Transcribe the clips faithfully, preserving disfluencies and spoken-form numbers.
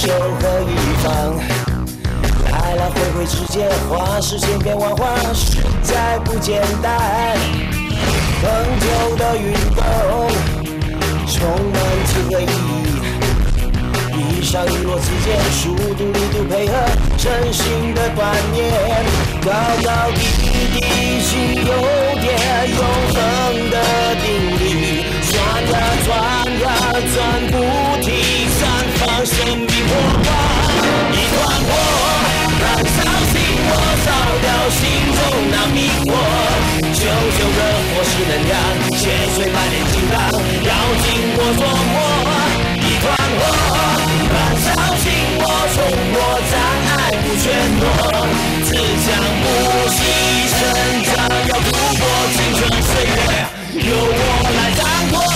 球和预防，来来回回之间，花式千变万化，实在不简单。恒久的运动，充满几个意义。一上一落之间，速度力度配合，真心的锻炼，高高低低心有点永恒的定律，转呀转呀转不停，散发生命火花，一团火，燃烧心窝，烧掉心中那迷惑，久久热火是能量，千岁百炼金刚，要经过琢磨，一团火。燃烧心窝，冲破障碍不全落，自强不息，成长要突破青春岁月，由我来掌舵。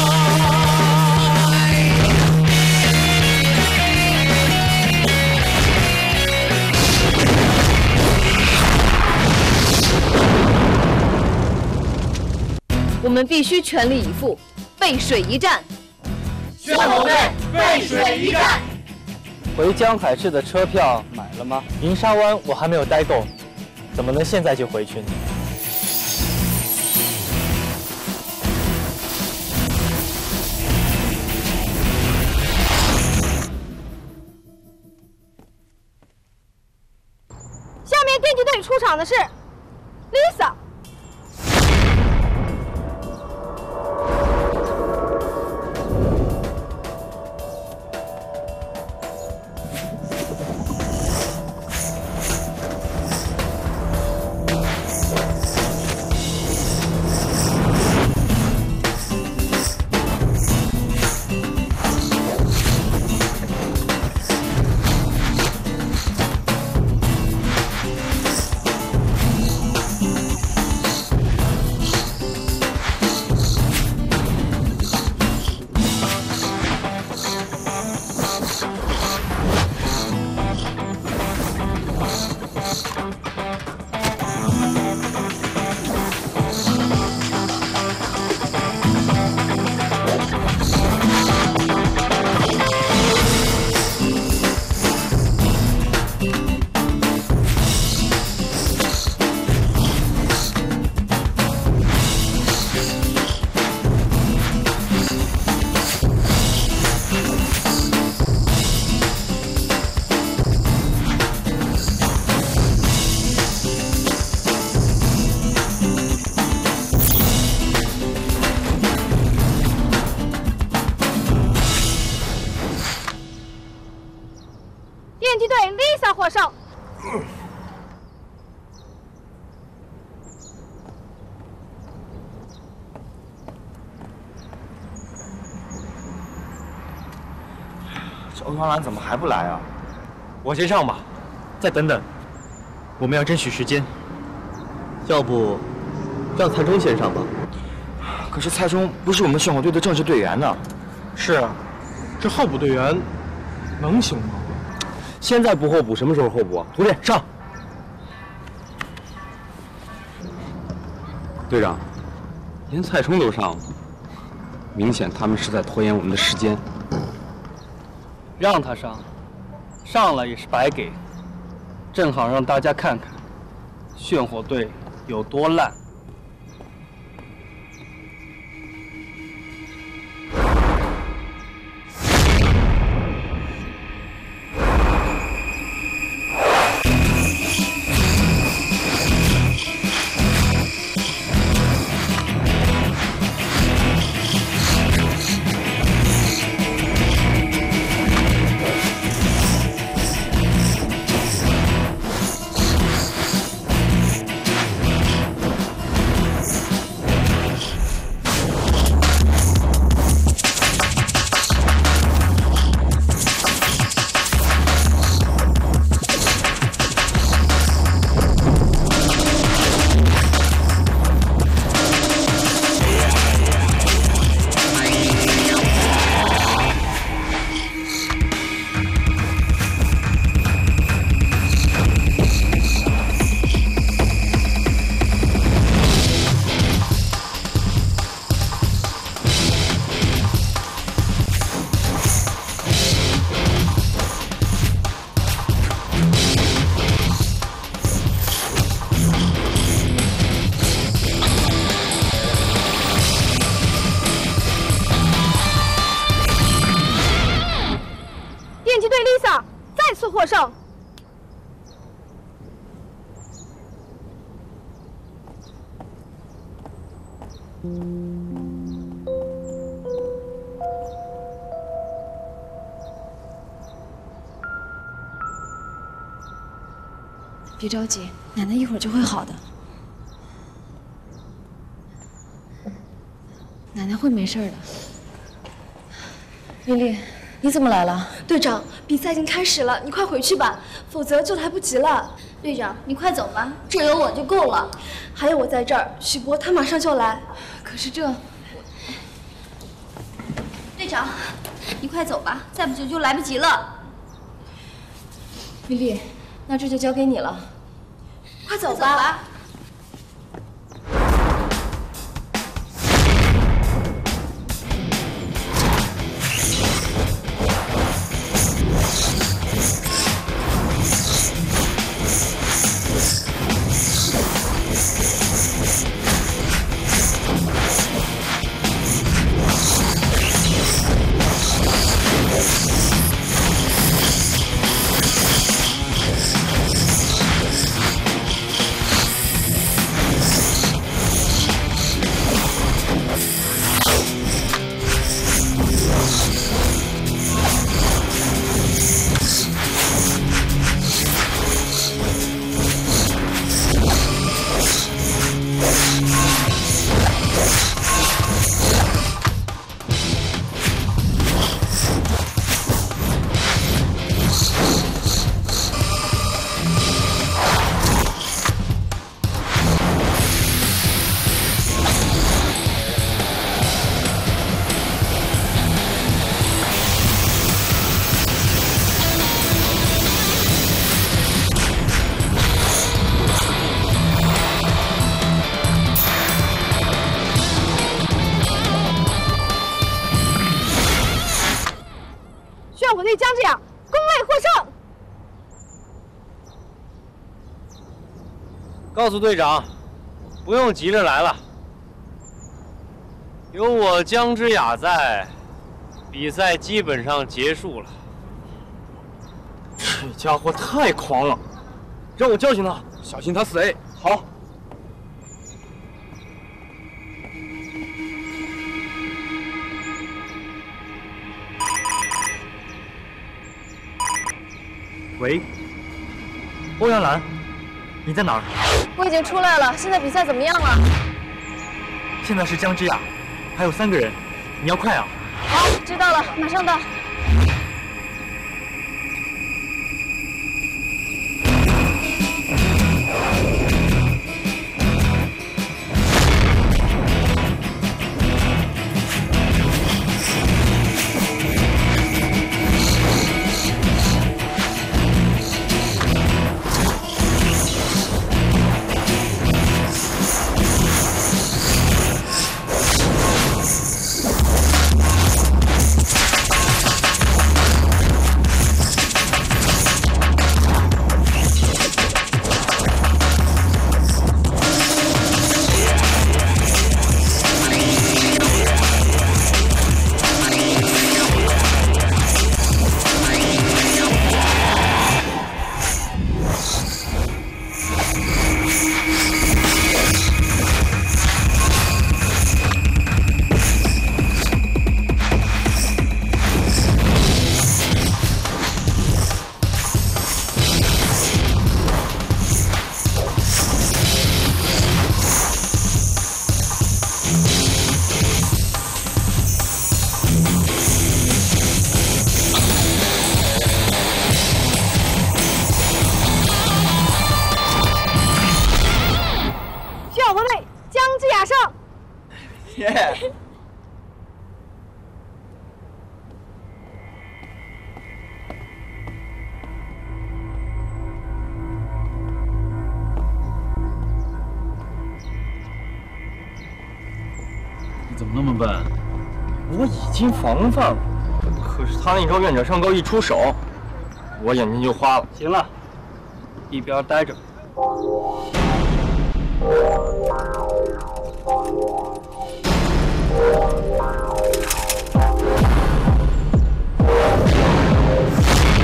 我们必须全力以赴，背水一战。 宣统队背水一战。 回江海市的车票买了吗？ 银沙湾我还没有待够，怎么能现在就回去呢？ 下面电击队出场的是 Lisa。电击队 Lisa 获胜。 这欧阳兰怎么还不来啊？ 我先上吧，再等等，我们要争取时间。 要不让蔡中先上吧？ 可是蔡中不是我们宣统队的正式队员呢。 是啊，这候补队员能行吗？ 现在不候补，什么时候候补啊？徒弟上。 队长，连蔡冲都上了，明显他们是在拖延我们的时间。 让他上，上了也是白给，正好让大家看看炫火队有多烂。 电击队 Lisa 再次获胜。 别着急，奶奶一会儿就会好的。奶奶会没事的。丽丽，你怎么来了？ 队长，比赛已经开始了，你快回去吧，否则就来不及了。 队长，你快走吧，这有我就够了。 还有我在这儿，许博他马上就来。 可是这…… 队长，你快走吧，再不走就来不及了。 丽丽，那这就交给你了。 快走吧。 火队将这样，宫内获胜。 告诉队长，不用急着来了，有我姜之雅在，比赛基本上结束了。 这家伙太狂了，让我教训他， 小心他死 A。好。 喂，欧阳兰，你在哪儿？ 我已经出来了，现在比赛怎么样了？ 现在是姜之雅，还有三个人，你要快啊！ 好，知道了，马上到。 耶！ 你怎么那么笨？我已经防范了，可是他那招院长上钩一出手，我眼睛就花了。 行了，一边待着。 We'll be right back.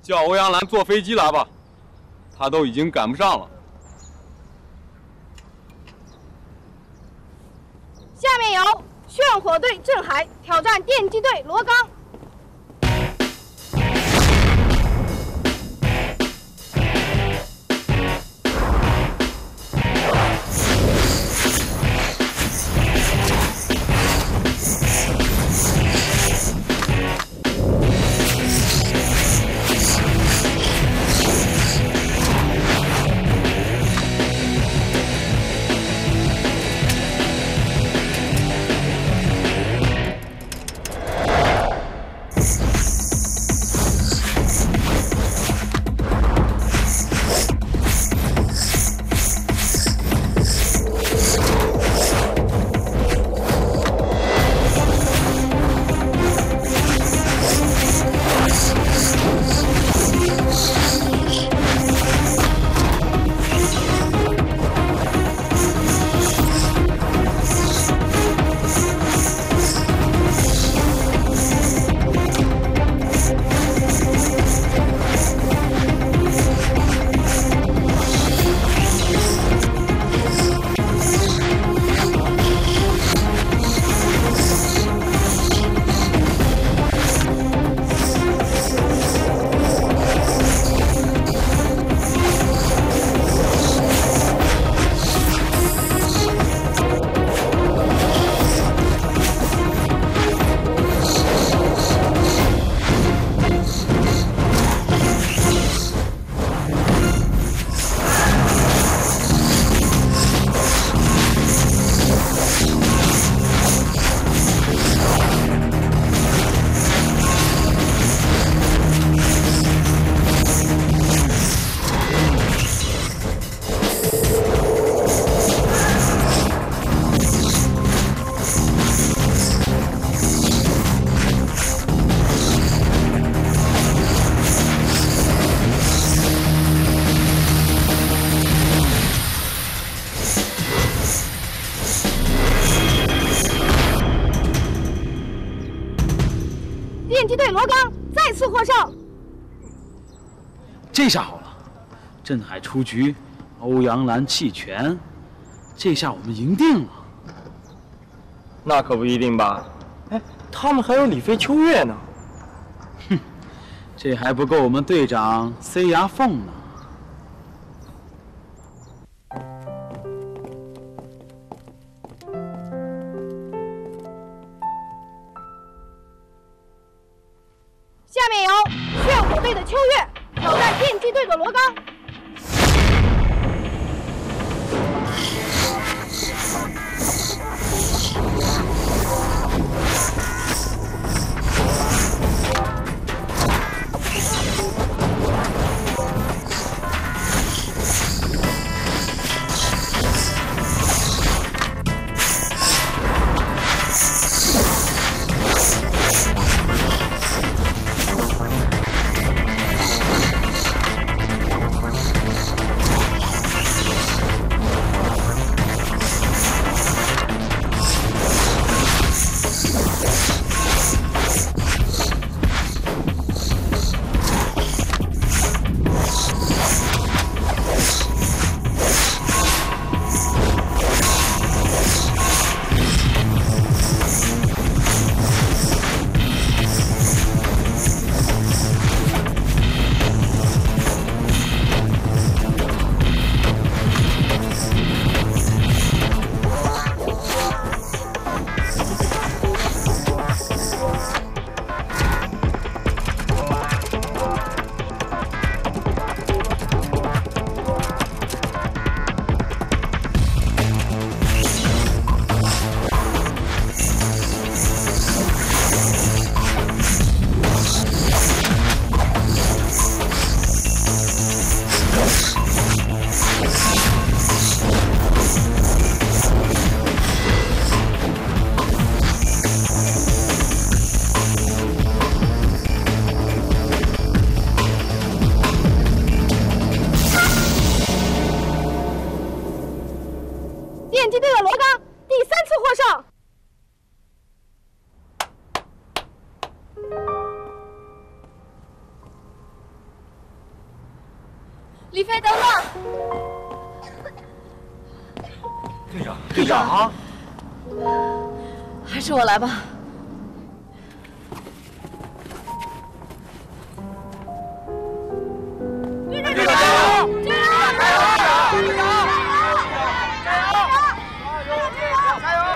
叫欧阳兰坐飞机来吧，她都已经赶不上了。 下面由炫火队郑海挑战电击队罗刚。 电击队罗刚再次获胜。 这下好了，镇海出局，欧阳兰弃权，这下我们赢定了。 那可不一定吧？哎，他们还有李飞、秋月呢。 哼，这还不够我们队长塞牙缝呢。 下面由炫火队的秋月挑战电击队的罗刚。电击队的罗刚第三次获胜。 李飞，等等！ 队长，队长啊！ 还是我来吧。 队长加油！加油！加油！队长加油！加油！加油！加油！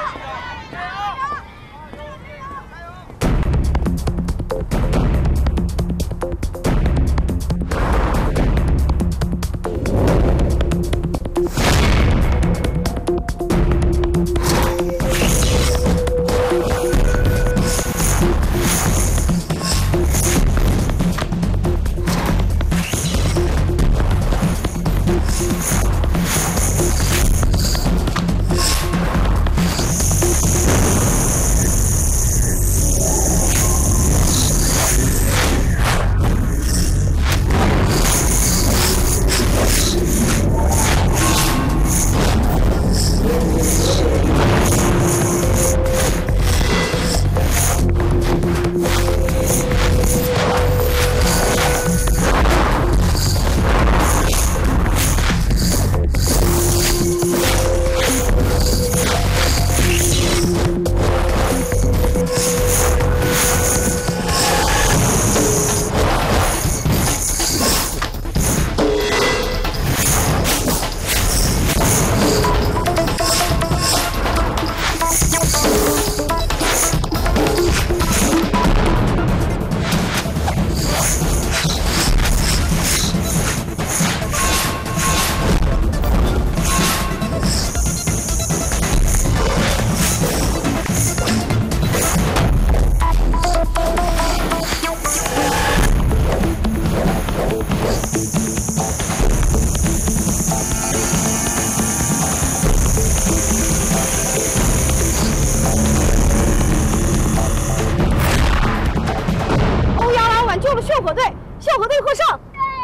救火队，救火队获胜！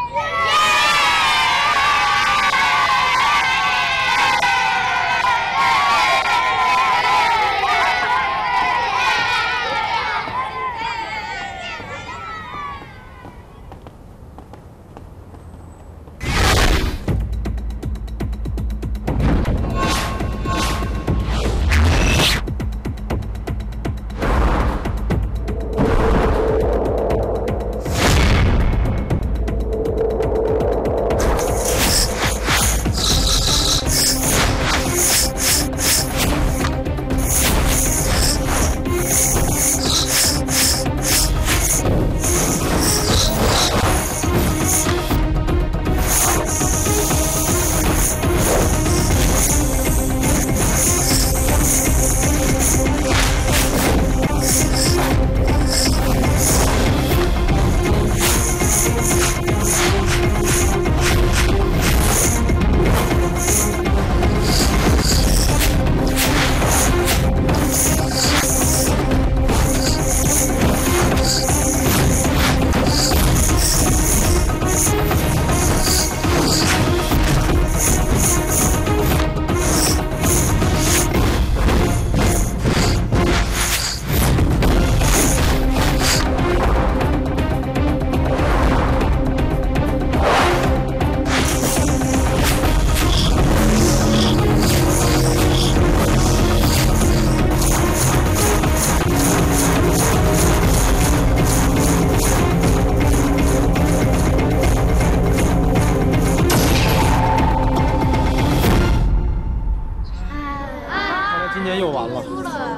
今年又完了。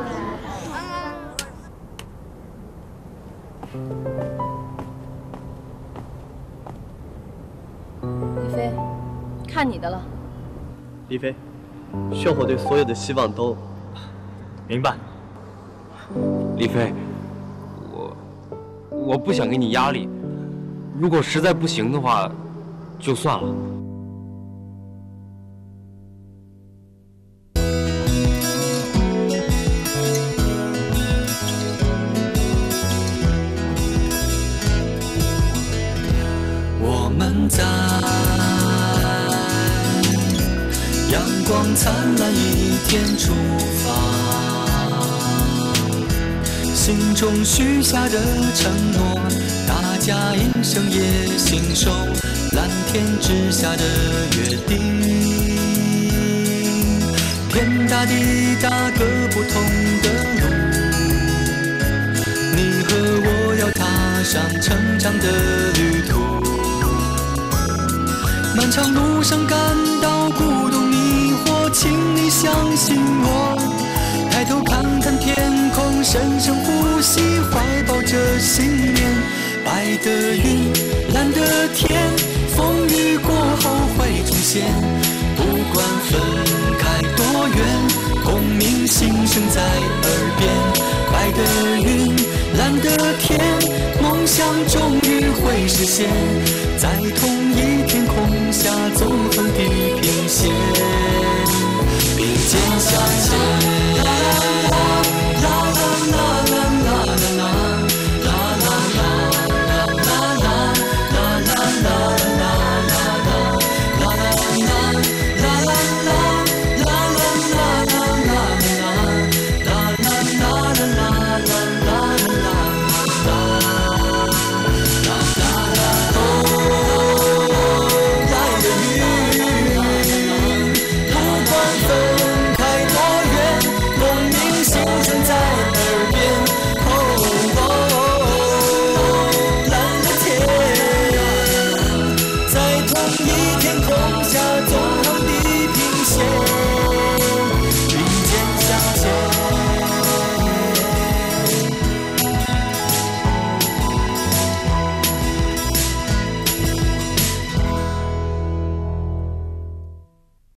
李飞，看你的了。 李飞，炫火队所有的希望都明白。 李飞，我我不想给你压力，如果实在不行的话，就算了。 我们在阳光灿烂一天出发，心中许下的承诺，大家一生也信守。 蓝天之下的约定，天大地大个不同的路，你和我要踏上成长的旅途。漫长路上感到孤独迷惑，请你相信我，抬头看看天空，深深呼吸，怀抱着信念。白的云，蓝的天，风雨过后会重现。不管分开多远，共鸣心声在耳边。白的云，蓝的天，梦想终于会实现，在同一天空下纵横地平线。